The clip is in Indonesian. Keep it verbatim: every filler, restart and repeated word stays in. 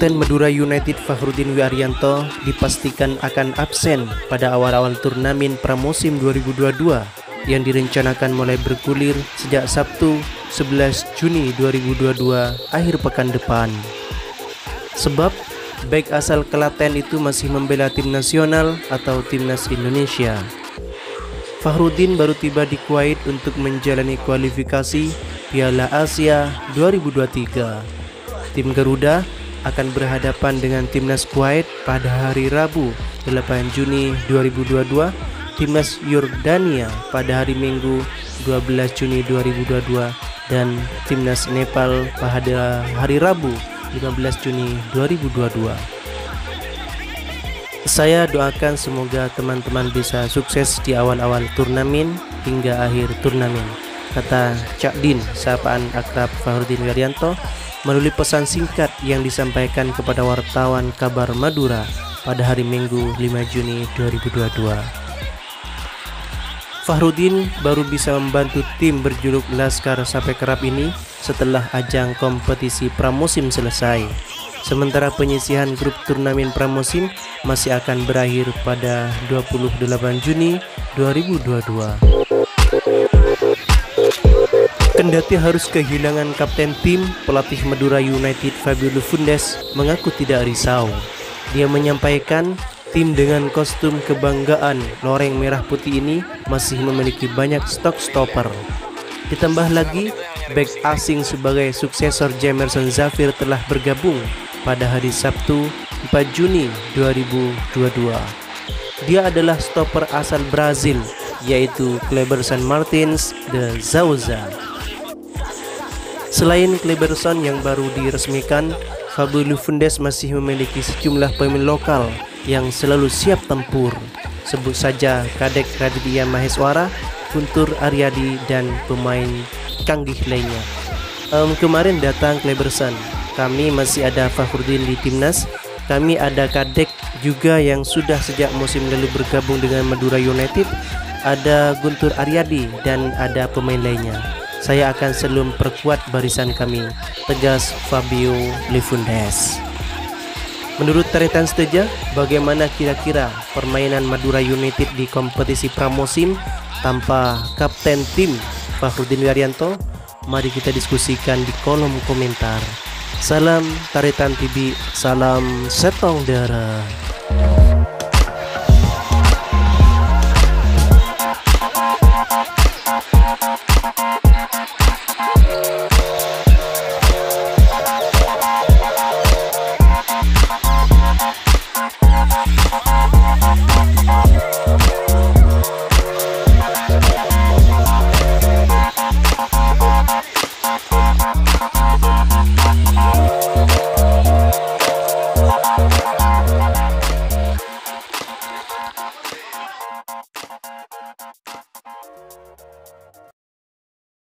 Kapten Madura United Fakhrudin Wiaryanto dipastikan akan absen pada awal-awal turnamen pramusim dua ribu dua puluh dua yang direncanakan mulai bergulir sejak Sabtu sebelas Juni dua ribu dua puluh dua akhir pekan depan. Sebab bek asal Klaten itu masih membela tim nasional atau timnas Indonesia. Fakhrudin baru tiba di Kuwait untuk menjalani kualifikasi Piala Asia dua ribu dua puluh tiga. Tim Garuda akan berhadapan dengan timnas Kuwait pada hari Rabu delapan Juni dua ribu dua puluh dua, timnas Yordania pada hari Minggu dua belas Juni dua ribu dua puluh dua, dan timnas Nepal pada hari Rabu lima belas Juni dua ribu dua puluh dua. Saya doakan semoga teman-teman bisa sukses di awal-awal turnamen hingga akhir turnamen, kata Cak Din, sapaan akrab Fakhrudin Wiaryanto, melalui pesan singkat yang disampaikan kepada wartawan Kabar Madura pada hari Minggu lima Juni dua ribu dua puluh dua. Fakhrudin baru bisa membantu tim berjuluk Laskar Sape Kerap ini setelah ajang kompetisi pramusim selesai. Sementara penyisihan grup turnamen pramusim masih akan berakhir pada dua puluh delapan Juni dua ribu dua puluh dua. Kendati harus kehilangan kapten tim, pelatih Madura United Fabio Lufundes mengaku tidak risau. Dia menyampaikan tim dengan kostum kebanggaan loreng merah putih ini masih memiliki banyak stok stopper. Ditambah lagi, bek asing sebagai suksesor Jamerson Zafir telah bergabung pada hari Sabtu empat Juni dua ribu dua puluh dua. Dia adalah stopper asal Brazil, yaitu Kleberson Martins de Souza. Selain Kleberson yang baru diresmikan, Fabio Lufundes masih memiliki sejumlah pemain lokal yang selalu siap tempur. Sebut saja Kadek Raditya Maheswara, Guntur Aryadi, dan pemain canggih lainnya. Um, kemarin datang Kleberson, kami masih ada Fakhrudin di timnas, kami ada Kadek juga yang sudah sejak musim lalu bergabung dengan Madura United, ada Guntur Aryadi, dan ada pemain lainnya. Saya akan selalu memperkuat barisan kami, tegas Fabio Lufundes. Menurut Taretan Seteja, bagaimana kira-kira permainan Madura United di kompetisi pramusim tanpa kapten tim Fakhrudin Wiaryanto? Mari kita diskusikan di kolom komentar. Salam Taretan T V, salam Setong Darah.